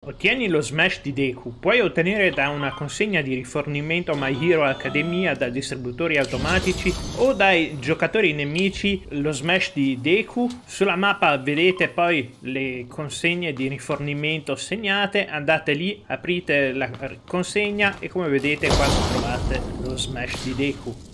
Ottieni lo Smash di Deku. Puoi ottenere da una consegna di rifornimento My Hero Academia da distributori automatici o dai giocatori nemici lo Smash di Deku. Sulla mappa vedete poi le consegne di rifornimento segnate. Andate lì, aprite la consegna e come vedete qua trovate lo Smash di Deku.